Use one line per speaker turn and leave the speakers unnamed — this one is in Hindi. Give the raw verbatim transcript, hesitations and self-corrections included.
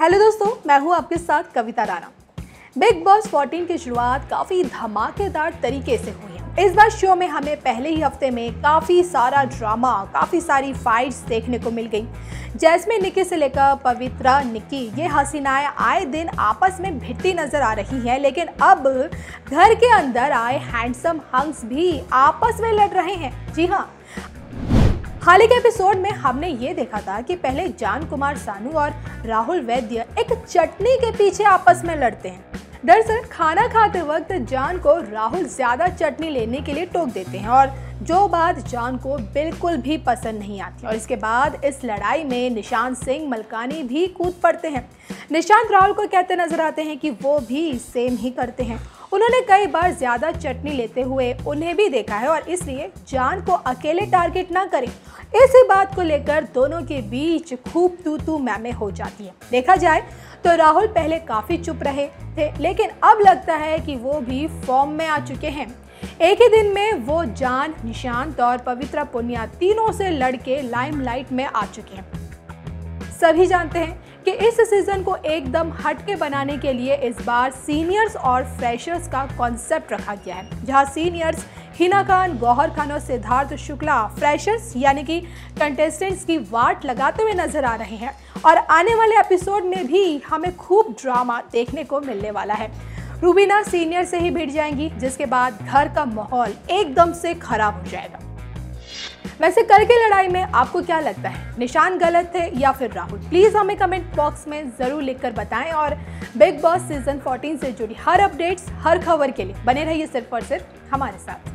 हेलो दोस्तों, मैं हूं आपके साथ कविता राणा। बिग बॉस चौदह की शुरुआत काफ़ी धमाकेदार तरीके से हुई है। इस बार शो में हमें पहले ही हफ्ते में काफ़ी सारा ड्रामा, काफ़ी सारी फाइट्स देखने को मिल गई। जैस्मिन निक्की से लेकर पवित्रा निक्की, ये हसीनाएं आए दिन आपस में भिड़ती नजर आ रही हैं, लेकिन अब घर के अंदर आए हैंडसम हंक्स भी आपस में लड़ रहे हैं। जी हाँ, हाल के एपिसोड में हमने ये देखा था कि पहले जान कुमार सानू और राहुल वैद्य एक चटनी के पीछे आपस में लड़ते हैं। दरअसल खाना खाते वक्त जान को राहुल ज्यादा चटनी लेने के लिए टोक देते हैं और जो बात जान को बिल्कुल भी पसंद नहीं आती, और इसके बाद इस लड़ाई में निशांत सिंह मलकानी भी कूद पड़ते हैं। निशांत राहुल को कहते नजर आते हैं कि वो भी सेम ही करते हैं। उन्होंने कई बार ज्यादा चटनी लेते हुए उन्हें भी देखा है और इसलिए जान को अकेले टारगेट ना करें। इसी बात को लेकर दोनों के बीच खूब तू तू मैमे हो जाती है। देखा जाए तो राहुल पहले काफी चुप रहे थे, लेकिन अब लगता है कि वो भी फॉर्म में आ चुके हैं। एक ही दिन में वो जान, निशांत और पवित्रा पुनिया तीनों से लड़के लाइमलाइट में आ चुके हैं। सभी जानते हैं कि इस सीजन को एकदम हटके बनाने के लिए इस बार सीनियर्स और फ्रेशर्स का कॉन्सेप्ट रखा गया है, जहां सीनियर्स हिना खान, गौहर खान और सिद्धार्थ शुक्ला फ्रेशर्स यानी कि कंटेस्टेंट्स की वाट लगाते हुए नजर आ रहे हैं। और आने वाले एपिसोड में भी हमें खूब ड्रामा देखने को मिलने वाला है। रूबीना सीनियर से ही भिड़ जाएंगी, जिसके बाद घर का माहौल एकदम से खराब हो जाएगा। वैसे कल की लड़ाई में आपको क्या लगता है, निशान गलत थे या फिर राहुल? प्लीज हमें कमेंट बॉक्स में जरूर लिखकर बताएं और बिग बॉस सीजन चौदह से जुड़ी हर अपडेट्स, हर खबर के लिए बने रहिए सिर्फ और सिर्फ हमारे साथ।